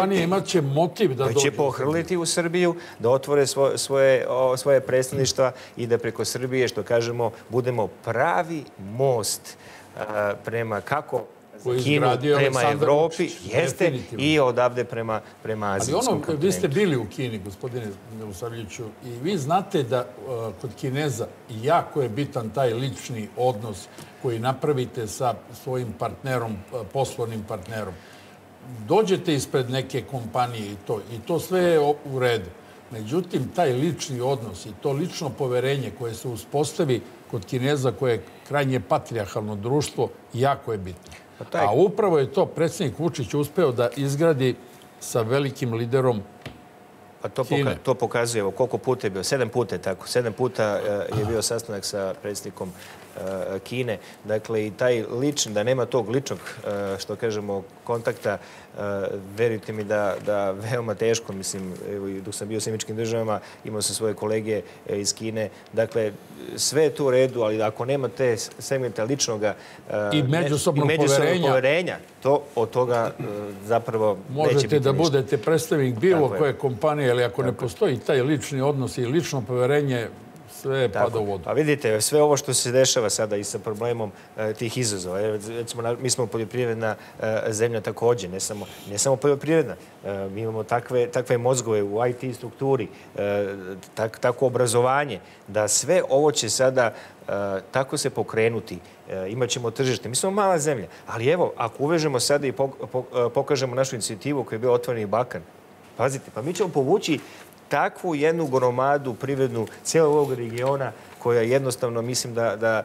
pohrliti u Srbiju, da otvore svoje predstavništva i da preko Srbije, što kažemo, budemo pravi most prema kako Kinu, prema Evropi, jeste, i odavde prema azijskom kontinentu. Ali vi ste bili u Kini, gospodine Milosavljeviću, i vi znate da kod Kineza jako je bitan taj lični odnos koji napravite sa svojim partnerom, poslovnim partnerom. Dođete ispred neke kompanije i to sve je u redu. Međutim, taj lični odnos i to lično poverenje koje se uspostavi kod Kineza, koje je krajnje patrijarhalno društvo, jako je bitno. A upravo je to predsjednik Vučić uspeo da izgradi sa velikim liderom Kine. To pokazuje koliko puta je bio. 7 puta je tako. 7 puta je bio sastanak sa predsjednikom Kine. Dakle, i taj lični, da nema tog ličnog, što kažemo, kontakta, verujte mi da veoma teško, mislim, dok sam bio u Sjemičkim državama, imao sam svoje kolege iz Kine. Dakle, sve je tu u redu, ali ako nema te segmenta ličnog i međusobnog poverenja, to od toga zapravo neće biti ništa. Možete da budete predstavnik bilo koje kompanije, ali ako ne postoji taj lični odnos i lično poverenje, sve pada u vodu. Pa vidite, sve ovo što se dešava sada i sa problemom tih izazova. Recimo, mi smo poljoprivredna zemlja također, ne samo poljoprivredna. Mi imamo takve mozgove u IT strukturi, tako obrazovanje, da sve ovo će sada tako se pokrenuti. Imaćemo tržište. Mi smo mala zemlja, ali evo, ako uvežemo sada i pokažemo našu inicijativu koja je bio Otvoreni Balkan, pazite, pa mi ćemo povući takvu jednu gromadu privrednu cijelog ovog regiona koja jednostavno, mislim da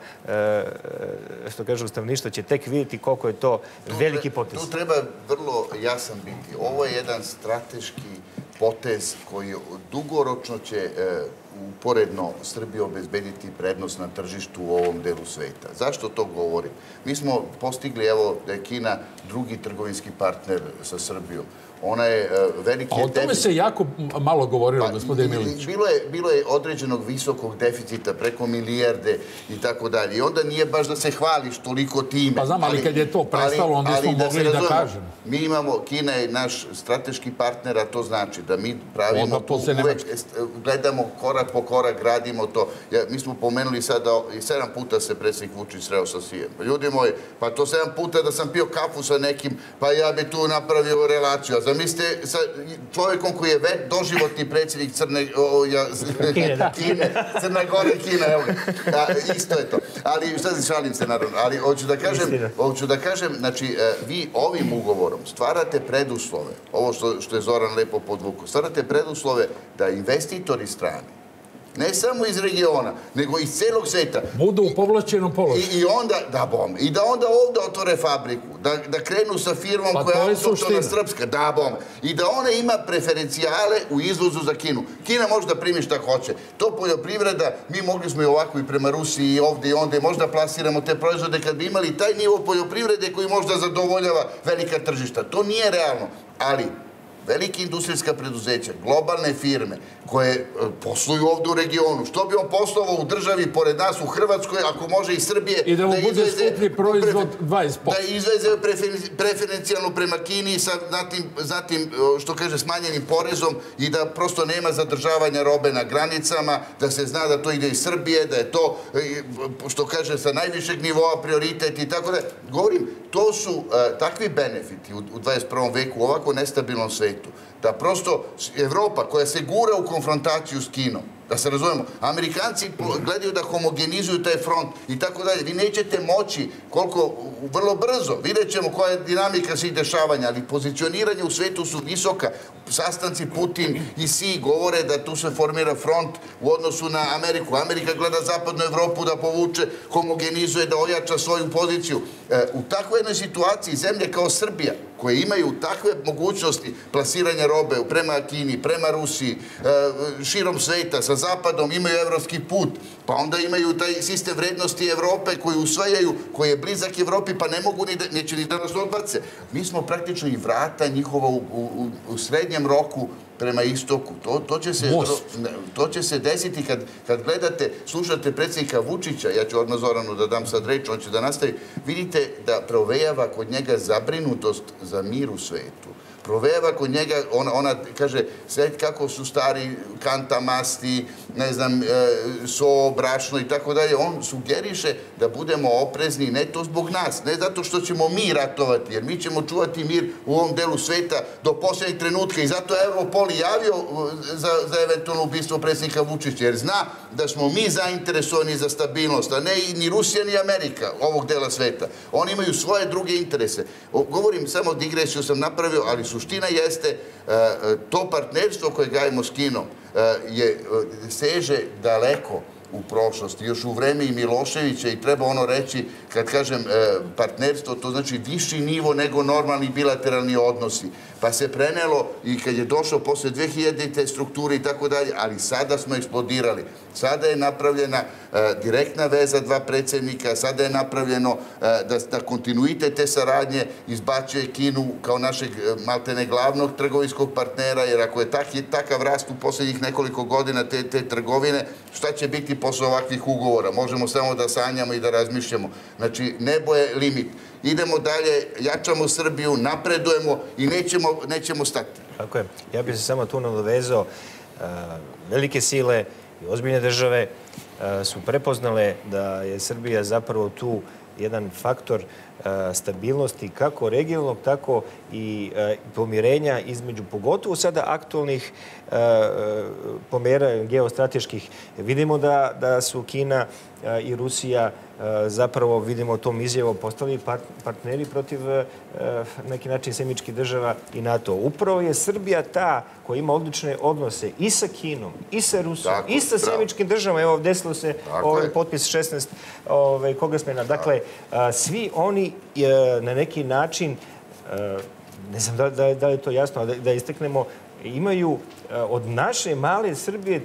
što kažu stanovništvo, će tek vidjeti koliko je to veliki potez. Tu treba vrlo jasan biti. Ovo je jedan strateški potez koji dugoročno će uporedno Srbiji obezbediti prednost na tržištu u ovom delu sveta. Zašto to govorim? Mi smo postigli, evo, da je Kina drugi trgovinski partner sa Srbijom. Ona je veliki... A o tome se jako malo govorilo, gospodine Milić. Bilo je određenog visokog deficita, preko milijarde i tako dalje. I onda nije baš da se hvališ toliko time. Pa znam, ali kad je to prestalo, onda smo mogli da kažemo. Mi imamo, Kina je naš strateški partner, a to znači da mi pravimo tu uvek, gledamo korak po korak, gradimo to. Mi smo pomenuli sada, i 7 puta se predsjednik Vučić sreo sa Sijem. Ljudi moji, pa to 7 puta da sam pio kafu sa nekim, pa ja bi tu napravio relaciju. Zamislite sa čovjekom koji je doživotni predsjednik Crne Gore i Kine, evo ga. Isto je to. Ali, šta se šalim se, naravno, ali hoću da kažem, znači, vi ovim ugovorom stvarate preduslove, ovo što je Zoran lepo podvukao, stvarate preduslove da investitori strani, ne samo iz regiona, nego iz celog sveta. Budu u povlačenom položaju. I da onda ovdje otvore fabriku, da krenu sa firmom koja je autohtona srpska, da bom. I da ona ima preferencijale u izvozu za Kinu. Kina može da primi šta hoće. To poljoprivreda, mi mogli smo i ovako i prema Rusiji i ovdje i onda, možda plasiramo te proizvode kad bi imali taj nivo poljoprivrede koji možda zadovoljava velika tržišta. To nije realno, ali velike industrijska preduzeća, globalne firme koje posluju ovdje u regionu. Što bi on poslovao u državi pored nas u Hrvatskoj, ako može i Srbije, i da mu bude skuplji proizvod 20%. Da izveze preferencijalno prema Kini sa zatim, što kaže, smanjenim porezom i da prosto nema zadržavanja robe na granicama, da se zna da to ide iz Srbije, da je to, što kaže, sa najvišeg nivoa prioritet i tako da. Govorim, to su takvi benefiti u 21. veku u ovako nestabilnom svetu, da prosto Evropa koja se gura u konfrontaciju s Kinom, da se razumemo, Amerikanci gledaju da homogenizuju taj front i tako dalje. Vi nećete moći koliko, vrlo brzo, vidjet ćemo koja je dinamika svih dešavanja, ali pozicioniranje u svetu su visoka. Sastanci Putin i Xi govore da tu se formira front u odnosu na Ameriku. Amerika gleda zapadnu Evropu da povuče, homogenizuje, da ojača svoju poziciju. U takvoj jednoj situaciji zemlje kao Srbija, koje imaju takve mogućnosti plasiranja robe prema Kini, prema Rusiji, širom sveta, sa Zapadom, imaju evropski put, pa onda imaju taj sistem vrednosti Evrope koji usvajaju, koji je blizak Evropi, pa ne mogu neće ni da nas odbace. Mi smo praktično i vrata njihova u srednjem roku prema istoku. To će se desiti kad gledate, slušate predsjednika Vučića, ja ću odmah Zoranu da dam sad reč, on će da nastavi, vidite da provejava kod njega zabrinutost za mir u svetu. Provejava kod njega, ona kaže, sve kako su stari kanta masti, ne znam, so, brašno i tako dalje. On sugeriše da budemo oprezni, ne to zbog nas, ne zato što ćemo mi ratovati, jer mi ćemo čuvati mir u ovom delu sveta do posljednjeg trenutka i zato je Europol javio za eventualno ubistvo predsjednika Vučića, jer zna da smo mi zainteresovani za stabilnost, a ne ni Rusija ni Amerika ovog dela sveta. Oni imaju svoje druge interese. Govorim, samo digresiju sam napravio, ali suština jeste to partnerstvo koje gajimo s Kinom seže daleko u prošlosti, još u vreme i Miloševića i treba ono reći, kad kažem partnerstvo, to znači viši nivo nego normalni bilateralni odnosi. Pa se prenelo i kad je došao posle 2000. strukture i tako dalje, ali sada smo eksplodirali. Sada je napravljena direktna veza dva predsjednika, sada je napravljeno da kontinuitet te saradnje izbačuje Kinu kao našeg maltene glavnog trgovinskog partnera, jer ako je takav rast u posljednjih nekoliko godina te trgovine, šta će biti posle ovakvih ugovora? Možemo samo da sanjamo i da razmišljamo. Znači, nebo je limit. Idemo dalje, jačamo Srbiju, napredujemo i nećemo stati. Tako je. Ja bih se samo tu nadovezao. Velike sile i ozbiljne države su prepoznale da je Srbija zapravo tu jedan faktor stabilnosti kako regionalnog, tako i pomirenja između pogotovo sada aktualnih pomera geostrateških. Vidimo da su Kina i Rusija zapravo, vidimo tom izjavom, postali partneri protiv neki način semičkih država i NATO. Upravo je Srbija ta koja ima odlične odnose i sa Kinom, i sa Rusijom, i sa semičkim državama. Evo, desilo se potpis 16 kongresmena. Dakle, svi oni na neki način, ne znam da je to jasno, da istaknemo, imaju od naše male Srbije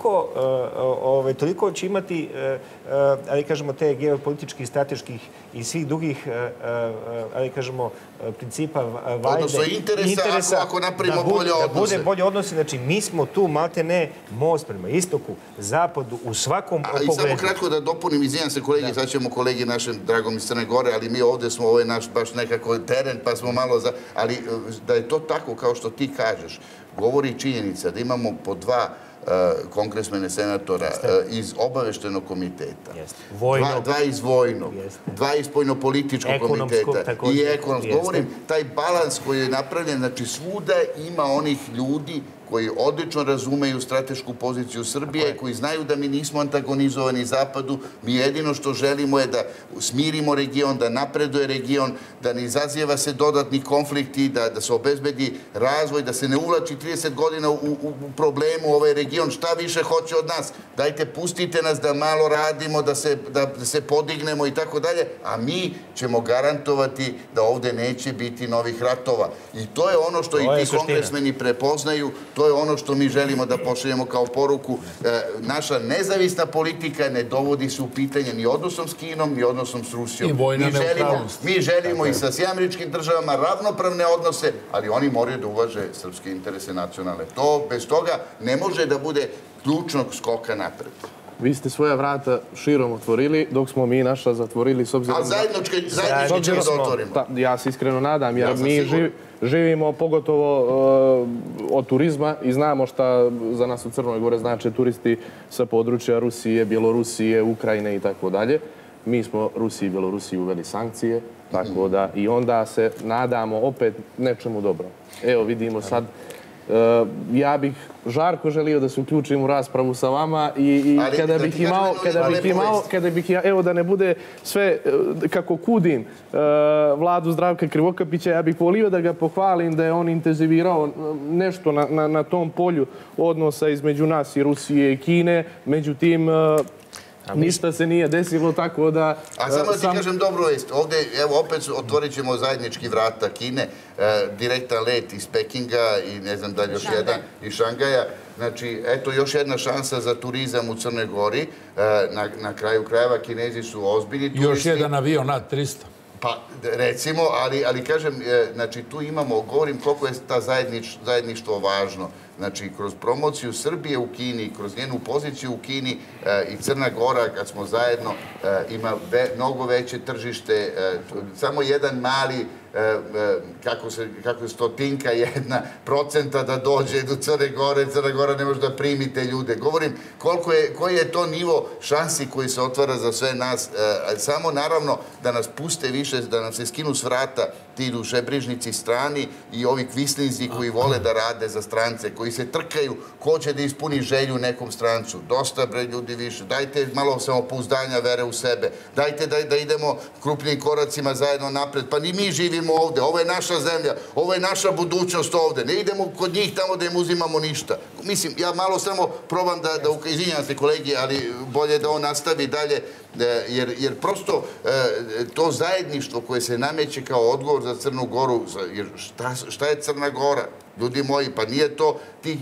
toliko će imati, ali kažemo, te geopolitičkih, strateških i svih drugih, ali kažemo, principa vajde. Odnosno interesa ako napravimo bolje odnose. Da bude bolje odnose. Znači, mi smo tu malte ne most prema istoku, zapadu, u svakom pogledu. I samo kratko da dopunim, izvinjam se kolegi, sad ćemo kolegi našem dragom iz Crne Gore, ali mi ovdje smo, ovo je naš baš nekako teren, pa smo malo za... Ali da je to tako kao što ti kažeš, govori činjenica da imamo po dva kongresmene senatora iz obaveštenog komiteta, dva iz vojnog, dva iz spoljnopolitičkog komiteta i ekonomskog. Govorim, taj balans koji je napravljen, znači svuda ima onih ljudi koji odlično razumeju stratešku poziciju Srbije, koji znaju da mi nismo antagonizovani Zapadu. Mi jedino što želimo je da smirimo region, da napreduje region, da ne izazijeva se dodatni konflikti, da se obezbedi razvoj, da se ne uvlači 30 godina u problemu ovaj region. Šta više hoće od nas? Dajte, pustite nas da malo radimo, da se podignemo i tako dalje, a mi ćemo garantovati da ovde neće biti novih ratova. I to je ono što i ti kongresmeni prepoznaju. To je ono što mi želimo da pošaljemo kao poruku. Naša nezavisna politika ne dovodi se u pitanje ni odnosom s Kinom, ni odnosom s Rusijom. I vojna neutralnost. Mi želimo i sa Američkim državama ravnopravne odnose, ali oni moraju da uvaže srpske interese nacionalne. To bez toga ne može da bude ključnog skoka napred. Vi ste svoja vrata širom otvorili, dok smo mi naša zatvorili, s obzirom... A zajednički ćemo da otvorimo. Ja se iskreno nadam, jer mi živimo pogotovo od turizma i znamo šta za nas u Crnoj Gore znače turisti sa područja Rusije, Bjelorusije, Ukrajine i tako dalje. Mi smo Rusiji i Bjelorusiji uveli sankcije, tako da i onda se nadamo opet nečemu dobro. Evo, vidimo sad. Ja bih žarko želio da se uključim u raspravu sa vama i kada bih evo da ne bude sve kako kudim vladu Zdravka Krivokapića, ja bih volio da ga pohvalim da je on intenzivirao nešto na tom polju odnosa između nas i Rusije i Kine. Međutim, Ništa se nije desilo tako da... A samo da ti kažem dobru vest. Ovde, evo, opet otvorit ćemo zajednički vrata Kine, direktan let iz Pekinga i ne znam da li još jedan, iz Šangaja. Znači, eto, još jedna šansa za turizam u Crnoj Gori. Na kraju krajeva Kinezi su ozbiljni turisti. Još jedan avion A300. Pa, recimo, ali kažem, znači, tu imamo, govorim koliko je ta zajedništvo važno. Znači, kroz promociju Srbije u Kini, kroz njenu poziciju u Kini i Crna Gora, kad smo zajedno, ima mnogo veće tržište. Samo jedan mali, kako se to tinka, 1% da dođe do Crne Gore. Crna Gora ne može da primi te ljude. Govorim, koji je to nivo šansi koji se otvara za sve nas. Samo, naravno, da nas puste više, da nam se skinu s vrata ti dušebrižnici strani i ovi kvislinzi koji vole da rade za strance, koji se trkaju ko će da ispuni želju nekom strancu. Dosta, bre, ljudi više. Dajte malo samopouzdanja, vere u sebe. Dajte da idemo krupnim koracima zajedno napred. Pa ni mi živimo ovde. Ovo je naša zemlja. Ovo je naša budućnost ovde. Ne idemo kod njih tamo da im uzimamo ništa. Mislim, ja malo samo probam da izvinjam se kolegi, ali bolje da on nastavi dalje, jer prosto to zajedništvo koje se nameće kao odgovor za Crnu Goru, jer šta je Crna Gora? Ljudi moji, pa nije to tih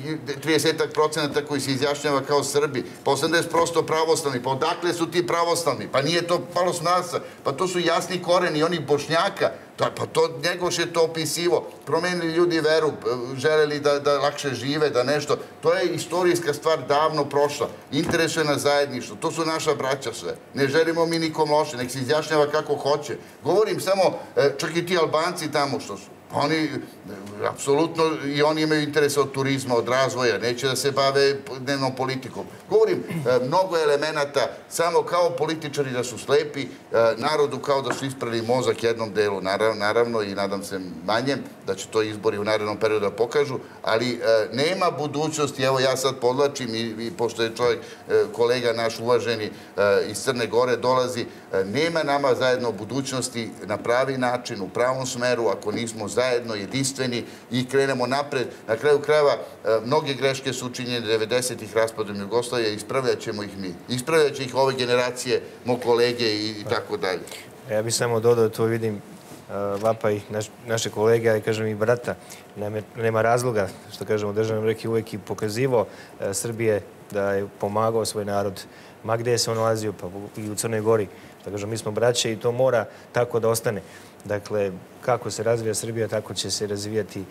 30% koji se izjašnjava kao Srbi, pa 80% pravoslavni, pa odakle su ti pravoslavni? Pa nije to palo s nasa, pa to su jasni koreni onih Bošnjaka, pa to Njegoš je to opisivo. Promenili ljudi veru, želeli da lakše žive, da nešto. To je istorijska stvar davno prošla. Interesuje nas zajedništvo. To su naša braća sve. Ne želimo mi nikom loše, nek se izjašnjava kako hoće. Govorim samo, čak i ti Albanci tamo što su. Oni, apsolutno, i oni imaju interese od turizma, od razvoja, neće da se bave dnevnom politikom. Govorim, mnogo elemenata, samo kao političari da su slepi, narodu kao da su isprali mozak jednom delu, naravno, i nadam se manjem, da će to izbori u narednom periodu da pokažu, ali nema budućnosti, evo ja sad podlačim i pošto je čovjek, kolega naš uvaženi iz Crne Gore dolazi, nema nama zajedno budućnosti na pravi način, u pravom smeru, ako nismo zajedno, jedinstveni i krenemo napred. Na kraju krajeva, mnoge greške su učinjene 90-ih raspadom Jugoslavije, ispravljat ćemo ih mi. Ispravljat će ih ove generacije, moj kolege i tako dalje. Ja bih samo dodao, to vidim vapaj naše kolege, ali kažem i brata, nema razloga, što kažemo, državnom reki uvek i pokazivo Srbije da je pomagao svoj narod, ma gde se on nalazio, pa i u Crnoj Gori. Što kažem, mi smo braće i to mora tako da ostane. Dakle, kako se razvija Srbija, tako će se razvijati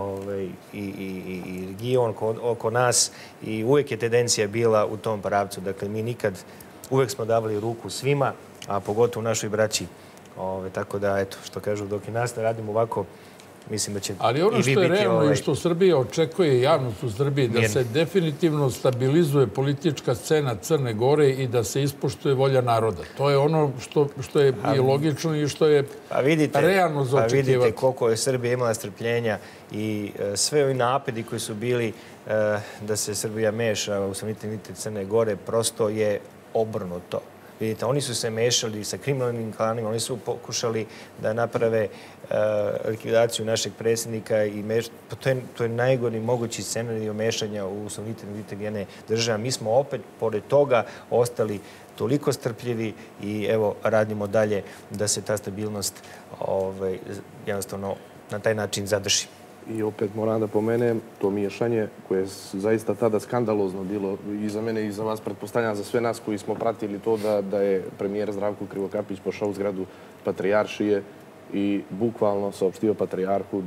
i region oko nas i uvek je tendencija bila u tom pravcu. Dakle, mi nikad, uvek smo davali ruku svima, a pogotovo našoj braći. Tako da, eto, što kažu, dok i nas ne radimo ovako, mislim da će i vi biti... Ali ono što je realno i što Srbija očekuje, javnost u Srbiji, da se definitivno stabilizuje politička scena Crne Gore i da se ispoštuje volja naroda. To je ono što je i logično i što je realno za očekivati. Pa vidite koliko je Srbija imala strpljenja i sve ovi napadi koji su bili da se Srbija meša u suverenitet Crne Gore, prosto je obrnuto. Vidite, oni su se mešali sa kriminalnim klanima, oni su pokušali da naprave likvidaciju našeg predsjednika i to je najgori mogući scenarij mešanja u suverenitet jedne države. Mi smo opet, pored toga, ostali toliko strpljivi i evo, radimo dalje da se ta stabilnost jednostavno na taj način zadrži. I opet moram da pomenem to miješanje koje je zaista tada skandalozno bilo i za mene i za vas, pretpostavljam za sve nas koji smo pratili to da je premijer Zdravko Krivokapić pošao u zgradu Patrijaršije i bukvalno saopštio Patrijarhu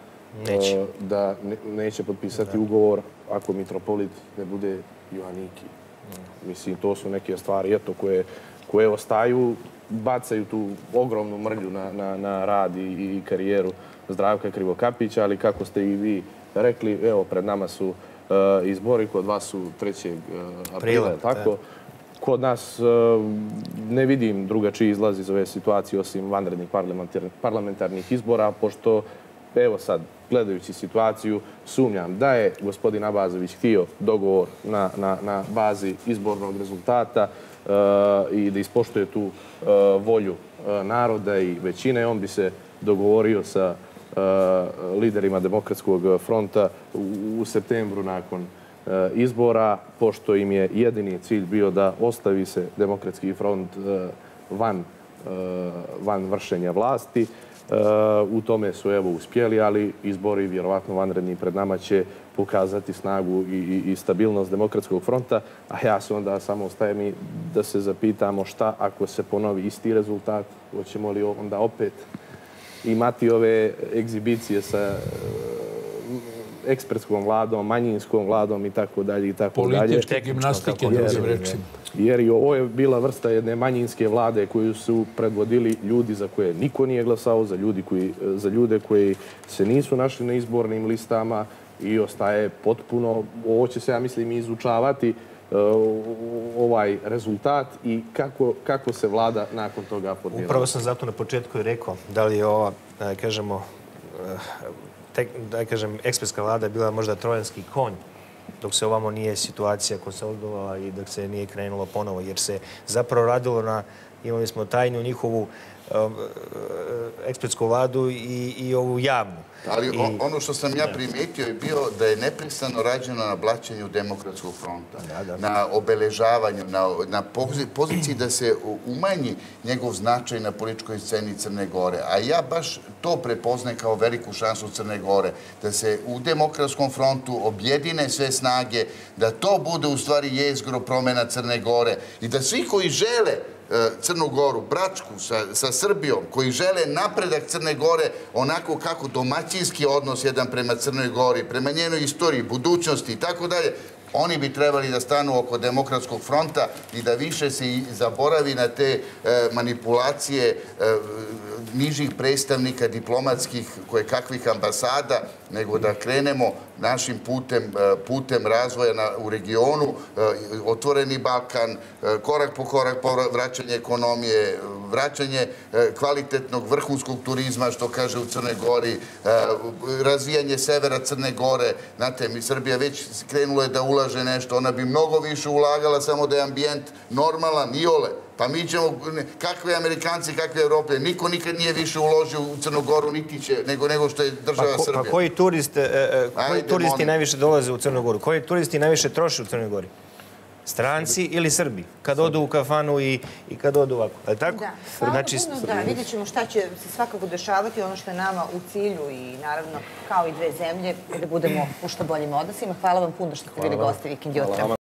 da neće potpisati ugovor ako mitropolit ne bude Joaniki. Mislim, to su neke stvari koje ostaju, bacaju tu ogromnu mrlju na rad i karijeru Zdravka Krivokapića, ali kako ste i vi rekli, evo, pred nama su izbori, kod vas su 3. aprila, tako? Kod nas ne vidim drugačiji izlaz iz ove situacije osim vanrednih parlamentarnih izbora, pošto, evo sad, gledajući situaciju, sumnjam da je gospodin Abazović htio dogovor na bazi izbornog rezultata i da ispoštuje tu volju naroda i većine. On bi se dogovorio sa liderima Demokratskog fronta u septembru izbora, pošto im je jedini cilj bio da ostavi se Demokratski front van vršenja vlasti. U tome su uspjeli, ali izbori, vjerovatno vanredni pred nama, će pokazati snagu i stabilnost Demokratskog fronta. A ja se onda samo ostaje mi da se zapitamo šta ako se ponovi isti rezultat, hoćemo li onda opet imati ove egzibicije sa ekspertskom vladom, manjinskom vladom i tako dalje. Političke gimnastike, drugim rečima. Jer i ovo je bila vrsta jedne manjinske vlade koju su predvodili ljudi za koje niko nije glasao, za ljude koji se nisu našli na izbornim listama i ostaje potpuno, ovo će se, ja mislim, izučavati ovaj rezultat i kako se vlada nakon toga formirala. Upravo sam zato na početku i rekao da li je ova, da kažem, ekspertska vlada bila možda trojanski konj dok se ovamo nije situacija konsolidovala i dok se nije krenulo ponovo, jer se zapravo radilo na, imali smo tajnu njihovu ekspertsku vladu i ovu javnu. Ali ono što sam ja primijetio je bio da je neprestano rađeno na blaćenju Demokratskog fronta, na obeležavanju, na poziciji da se umanji njegov značaj na političkoj sceni Crne Gore. A ja baš to prepoznajem kao veliku šansu Crne Gore, da se u Demokratskom frontu objedine sve snage, da to bude u stvari jezgro promjena Crne Gore i da svi koji žele Crnu Goru, bratsku sa Srbijom, koji žele napredak Crne Gore onako kako domaćinski odnos jedan prema Crnoj Gori, prema njenoj istoriji, budućnosti i tako dalje, oni bi trebali da stanu oko Demokratskog fronta i da više se zaboravi na te manipulacije nižih predstavnika diplomatskih kakvih ambasada, nego da krenemo našim putem razvoja u regionu, otvoreni Balkan, korak po korak vraćanje ekonomije, vraćanje kvalitetnog vrhunskog turizma, što kaže u Crnoj Gori, razvijanje severa Crne Gore. Znate, Srbija već krenula je da ulaže nešto, ona bi mnogo više ulagala, samo da je ambijent normalan, iole. Pa mi ćemo, kakve Amerikanci, kakve Evrope, niko nikad nije više uložio u Crnu Goru, niti će, nego što je država Srbija. Pa koji turisti najviše dolaze u Crnu Goru? Koji turisti najviše troše u Crnoj Gori? Stranci ili Srbi? Kad odu u kafanu i kad odu ovako. Je li tako? Da, hvala puno, da. Vidjet ćemo šta će se svakako dešavati, ono što je nama u cilju i naravno kao i dve zemlje, da budemo u što boljim odnosima. Hvala vam puno što ste bili gosti Vikend jutra.